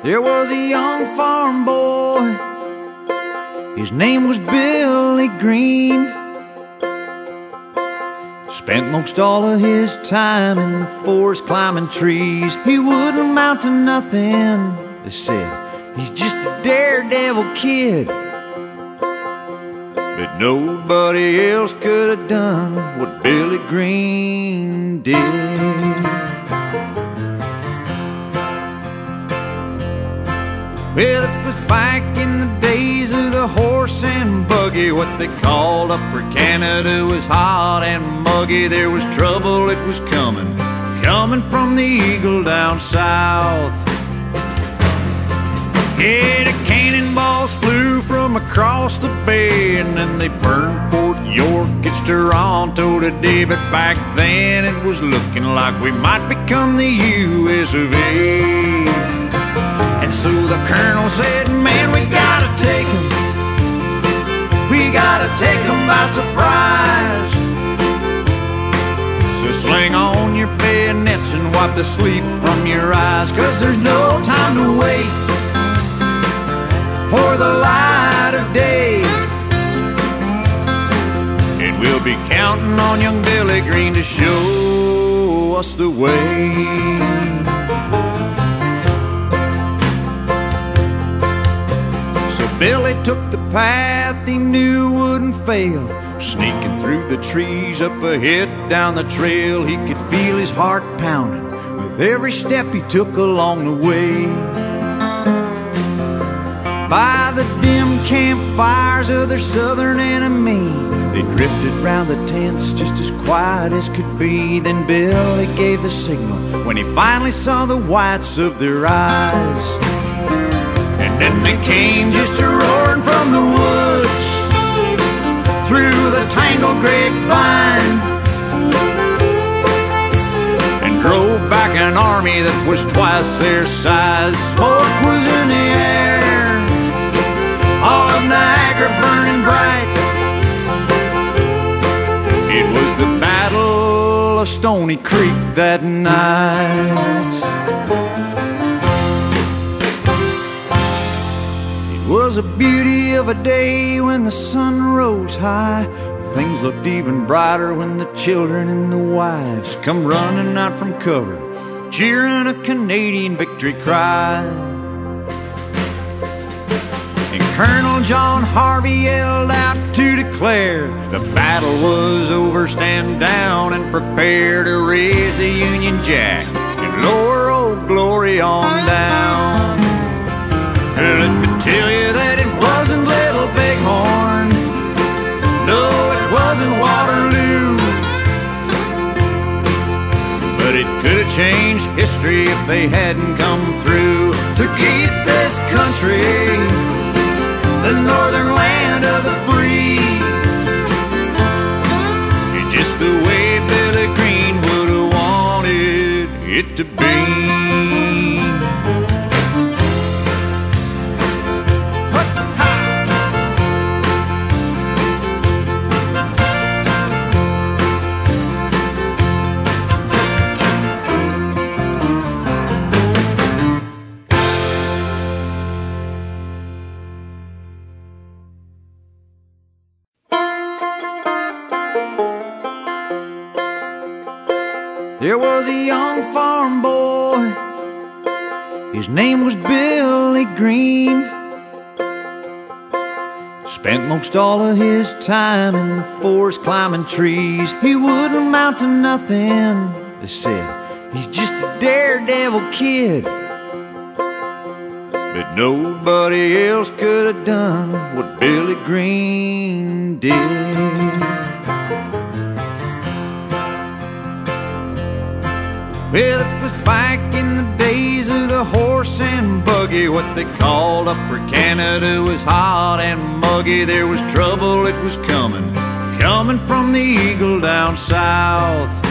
There was a young farm boy, his name was Billy Green. Spent most all of his time in the forest climbing trees. He wouldn't amount to nothing, they said. He's just a daredevil kid. But nobody else could have done what Billy Green did. Well, it was back in the days of the horse and buggy. What they called Upper Canada was hot and muggy. There was trouble, it was coming from the Eagle down south. Yeah, the cannonballs flew from across the bay, and then they burned Fort York. It's Toronto today, but back then it was looking like we might become the US of A. And so the colonel said, man, we gotta take 'em. We gotta take 'em by surprise. So sling on your bayonets and wipe the sleep from your eyes, 'cause there's no time to wait for the light of day. And we'll be counting on young Billy Green to show us the way. So Billy took the path he knew wouldn't fail, sneaking through the trees up ahead down the trail. He could feel his heart pounding with every step he took along the way. By the dim campfires of their southern enemy, they drifted round the tents just as quiet as could be. Then Billy gave the signal when he finally saw the whites of their eyes. And then they came just a-roaring from the woods, through the tangled grapevine, and drove back an army that was twice their size. Smoke was in the air, all of Niagara burning bright. It was the Battle of Stony Creek that night. It was a beauty of a day when the sun rose high. Things looked even brighter when the children and the wives come running out from cover, cheering a Canadian victory cry. Colonel John Harvey yelled out to declare the battle was over. Stand down and prepare to raise the Union Jack and lower Old Glory on down. Let me tell you that it wasn't Little Bighorn, no, it wasn't Waterloo, but it could have changed history if they hadn't come through to keep this country, the northern land of the free. It's just the way Billy Green would have wanted it to be. There was a young farm boy, his name was Billy Green. Spent most all of his time in the forest climbing trees. He wouldn't amount to nothing, they said. He's just a daredevil kid. But nobody else could have done what Billy Green did. Well, it was back in the days of the horse and buggy. What they called Upper Canada was hot and muggy. There was trouble, it was coming from the Eagle down south.